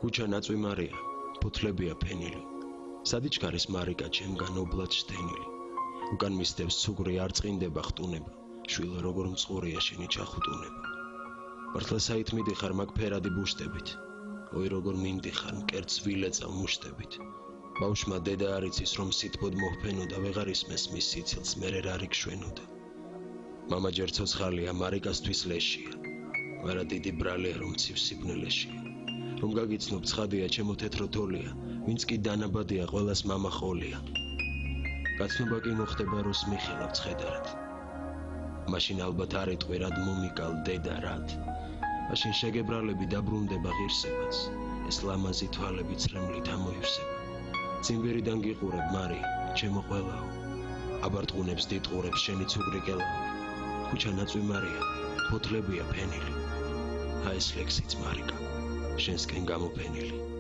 ქუჩა ნაწვი მარია, ფოთლებია ფენილი. სადიჩქარის მარიკა ჩემგან ობლად შთენილი. უკან მისდევს ცუგრი არ წინდება ხტუნება, შვილო როგორ მწყურია შენი ჩახუტუნება. მართლა საით მიდიხარ მაგ ფერადი ბუშტებით, ой როგორ მინდიხარ მკერდს ვილეწავ მუშტებით. ბავშვმა დედა არ იცის რომ სითბოდ მოჰფენო და ვეღარ ისმეს მის სიცილს მერე რა რიგშვენოდა. მამა ჯერ ცოცხალია, მარიკასთვის ლეშია, მაგრამ დიდი ბრალია რომ ცივ სიბნელეშია. რომ გაგიცნობ ცხადია ჩემო თეთრო თოლია, ვინც კი დანაბადია ყველას მამა ხოლია. გაცნობა კი მოხდება როს მიხილავ ცხედარად. მაშინ ალბათ არ იტყვი რად მომიკალ დედა რად. მაშინ შეგებრალები დაბრუნდება ღირსებაც, ეს ლამაზი თვალები ცრემლით ამოივსება. ციმბირიდან გიყურებ მარი, ჩემო ყველაო, აბარტყუნებს დიდყურებს შენი ცუგრი კელაო. ქუჩა ნაწვი მარია, ფოთლებია ფენილი. აი ეს ლექსიც მარიკა, შენსკენ გამოფენილი.